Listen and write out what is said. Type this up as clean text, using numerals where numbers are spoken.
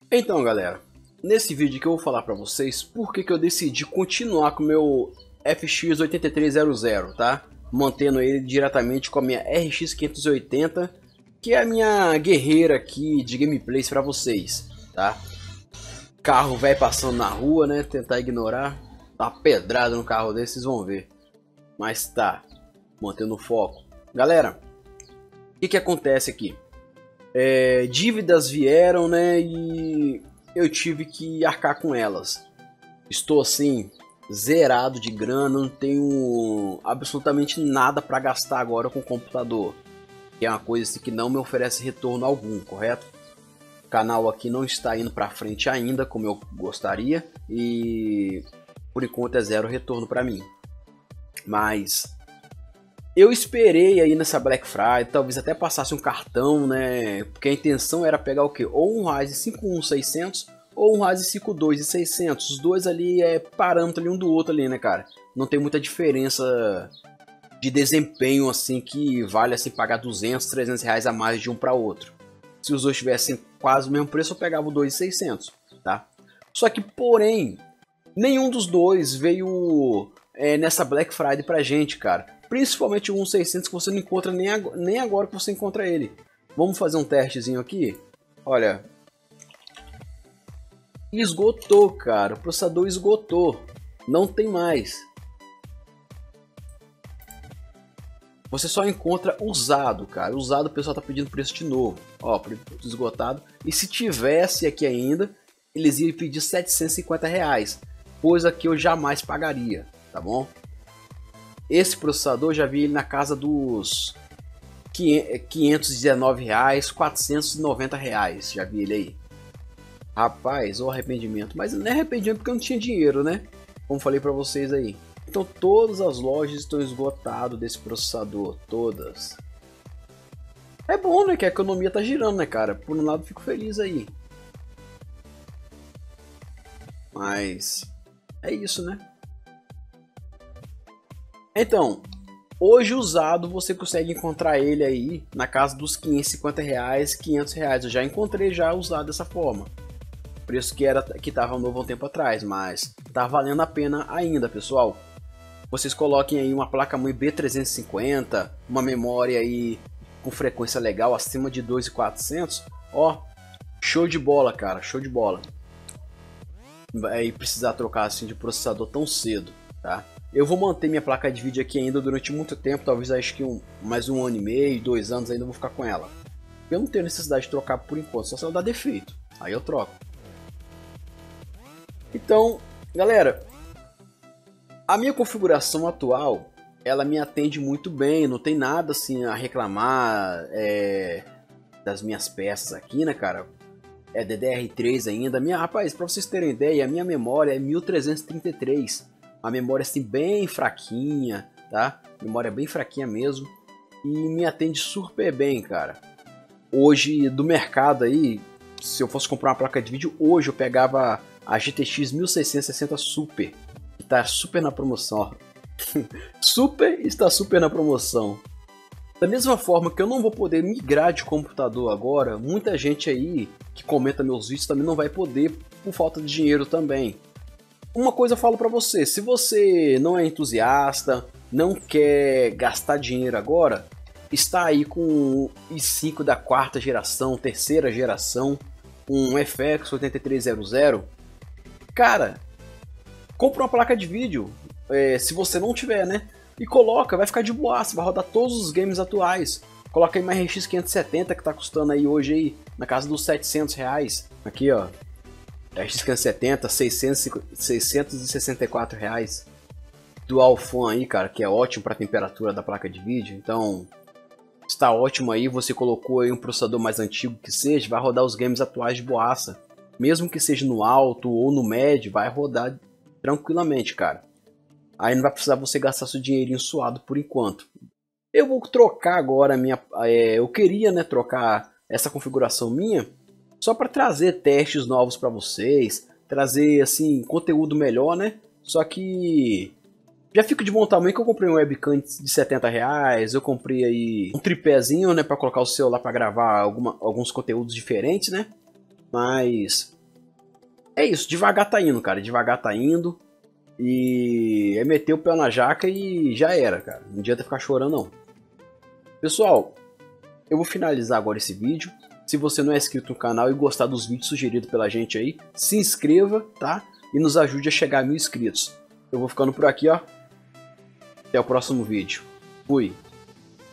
Então, galera, nesse vídeo que eu vou falar pra vocês por que eu decidi continuar com o meu FX 8300, tá? Mantendo ele diretamente com a minha RX 580, que é a minha guerreira aqui de gameplays pra vocês, tá? Carro velho passando na rua, né? Tentar ignorar, dar uma pedrada no carro desse, vocês vão ver. Mas tá, mantendo o foco. Galera, o que acontece aqui? Dívidas vieram, né, e eu tive que arcar com elas. Estou assim, zerado de grana, não tenho absolutamente nada para gastar agora com o computador. Que é uma coisa assim, que não me oferece retorno algum, correto? O canal aqui não está indo para frente ainda como eu gostaria e por enquanto é zero retorno para mim. Mas eu esperei aí nessa Black Friday, talvez até passasse um cartão, né? Porque a intenção era pegar o quê? Ou um Ryzen 5600 ou um Ryzen 5600. Os dois ali é parâmetro ali um do outro ali, né, cara? Não tem muita diferença de desempenho assim que vale assim pagar 200, 300 reais a mais de um para outro. Se os dois tivessem quase o mesmo preço, eu pegava o 2600, tá? Só que, porém, nenhum dos dois veio nessa Black Friday pra gente, cara. Principalmente o 1600 que você não encontra nem agora que você encontra ele. Vamos fazer um testezinho aqui? Olha. Esgotou, cara. O processador esgotou. Não tem mais. Você só encontra usado, cara. Usado o pessoal tá pedindo preço de novo. Ó, esgotado. E se tivesse aqui ainda, eles iam pedir 750 reais. Coisa que eu jamais pagaria, tá bom? Esse processador já vi ele na casa dos 519 reais, 490 reais, já vi ele aí. Rapaz, o arrependimento, mas não é arrependimento porque eu não tinha dinheiro, né? Como falei pra vocês aí. Então todas as lojas estão esgotadas desse processador, todas. É bom, né, que a economia tá girando, né, cara? Por um lado fico feliz aí. Mas é isso, né? Então, hoje usado você consegue encontrar ele aí na casa dos 550 reais, 500 reais. Eu já encontrei já usado dessa forma. Preço que tava novo há um tempo atrás, mas tá valendo a pena ainda, pessoal. Vocês coloquem aí uma placa-mãe B350, uma memória aí com frequência legal acima de 2.400. Ó, show de bola, cara, show de bola. Vai precisar trocar assim de processador tão cedo, tá? Eu vou manter minha placa de vídeo aqui ainda durante muito tempo, talvez acho que mais um ano e meio, 2 anos ainda eu vou ficar com ela. Eu não tenho necessidade de trocar por enquanto, só se ela dá defeito, aí eu troco. Então, galera, a minha configuração atual, ela me atende muito bem, não tem nada assim a reclamar das minhas peças aqui, né, cara? É DDR3 ainda. Rapaz, pra vocês terem ideia, a minha memória é 1333. A memória assim bem fraquinha, tá? Memória bem fraquinha mesmo. E me atende super bem, cara. Hoje, do mercado aí, se eu fosse comprar uma placa de vídeo, hoje eu pegava a GTX 1660 Super. Que tá super na promoção, ó. Super está super na promoção. Da mesma forma que eu não vou poder migrar de computador agora, muita gente aí que comenta meus vídeos também não vai poder por falta de dinheiro também. Uma coisa eu falo pra você, se você não é entusiasta, não quer gastar dinheiro agora, está aí com o i5 da quarta geração, terceira geração, um FX 8300, cara, compra uma placa de vídeo, se você não tiver, né? E coloca, vai ficar de boa, vai rodar todos os games atuais. Coloca aí uma RX 570 que tá custando aí hoje aí na casa dos 700 reais. Aqui ó, RX 570, 664 reais. Dual Fan aí, cara, que é ótimo para temperatura da placa de vídeo. Então, está ótimo aí, você colocou aí um processador mais antigo que seja, vai rodar os games atuais de boaça. Mesmo que seja no alto ou no médio, vai rodar tranquilamente, cara. Aí não vai precisar você gastar seu dinheirinho suado por enquanto. Eu vou trocar agora a minha... eu queria, né, trocar essa configuração minha só para trazer testes novos para vocês, trazer assim conteúdo melhor, né? Só que já fico de bom tamanho que eu comprei um webcam de 70 reais, eu comprei aí um tripézinho, né, para colocar o celular para gravar alguns conteúdos diferentes, né? Mas é isso, devagar tá indo, cara, devagar tá indo. E é meter o pé na jaca e já era, cara. Não adianta ficar chorando, não. Pessoal, eu vou finalizar agora esse vídeo. Se você não é inscrito no canal e gostar dos vídeos sugeridos pela gente aí, se inscreva, tá? E nos ajude a chegar a 1000 inscritos. Eu vou ficando por aqui, ó. Até o próximo vídeo. Fui!